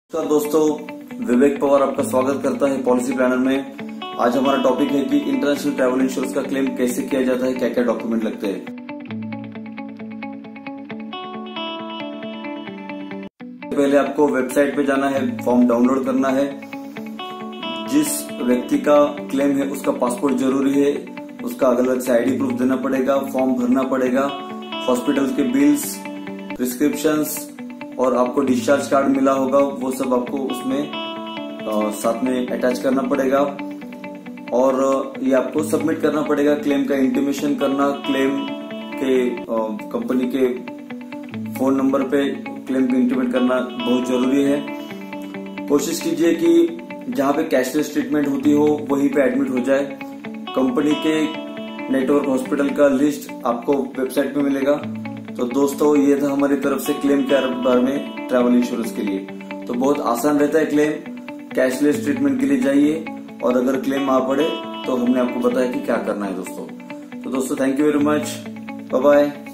नमस्कार दोस्तों, विवेक पवार आपका स्वागत करता है पॉलिसी प्लानर में। आज हमारा टॉपिक है कि इंटरनेशनल ट्रैवल इंश्योरेंस का क्लेम कैसे किया जाता है, क्या क्या डॉक्यूमेंट लगते हैं। पहले आपको वेबसाइट पे जाना है, फॉर्म डाउनलोड करना है। जिस व्यक्ति का क्लेम है उसका पासपोर्ट जरूरी है, उसका अलग से आईडी प्रूफ देना पड़ेगा, फॉर्म भरना पड़ेगा, हॉस्पिटल के बिल्स, प्रिस्क्रिप्शंस और आपको डिस्चार्ज कार्ड मिला होगा वो सब आपको उसमें साथ में अटैच करना पड़ेगा और ये आपको सबमिट करना पड़ेगा। क्लेम का इंटीमेशन करना, क्लेम के कंपनी के फोन नंबर पे क्लेम को इंटीमेट करना बहुत जरूरी है। कोशिश कीजिए कि जहां पे कैशलेस ट्रीटमेंट होती हो वहीं पे एडमिट हो जाए। कंपनी के नेटवर्क हॉस्पिटल का लिस्ट आपको वेबसाइट पे मिलेगा। तो दोस्तों, ये था हमारी तरफ से क्लेम के बारे में ट्रैवल इंश्योरेंस के लिए। तो बहुत आसान रहता है क्लेम। कैशलेस ट्रीटमेंट के लिए जाइए और अगर क्लेम आ पड़े तो हमने आपको बताया कि क्या करना है दोस्तों। तो दोस्तों, thank you very much, bye bye.